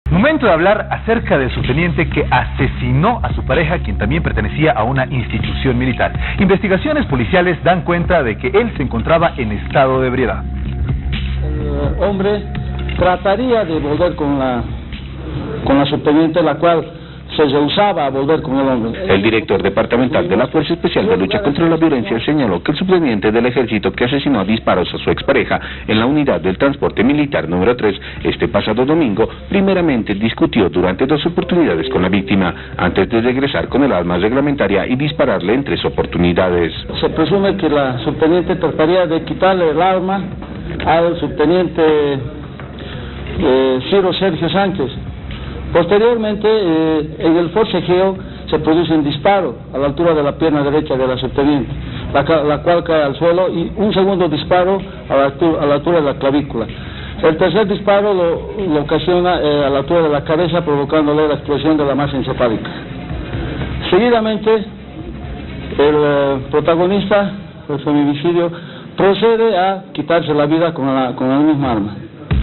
Momento de hablar acerca del subteniente que asesinó a su pareja, quien también pertenecía a una institución militar. Investigaciones policiales dan cuenta de que él se encontraba en estado de ebriedad. El hombre trataría de volver con la subteniente, la cual se rehusaba a volver con el hombre. El director departamental de la Fuerza Especial de Lucha contra la Violencia señaló que el subteniente del ejército que asesinó a disparos a su expareja en la unidad del transporte militar número 3 este pasado domingo, primeramente discutió durante 2 oportunidades con la víctima, antes de regresar con el arma reglamentaria y dispararle en 3 oportunidades. Se presume que la subteniente trataría de quitarle el arma al subteniente Ciro Sergio Sánchez. Posteriormente, en el forcejeo se produce un disparo a la altura de la pierna derecha de la subteniente, la cual cae al suelo, y un segundo disparo a la altura de la clavícula. El tercer disparo lo ocasiona a la altura de la cabeza, provocándole la explosión de la masa encefálica. Seguidamente, el protagonista del feminicidio procede a quitarse la vida con la misma arma.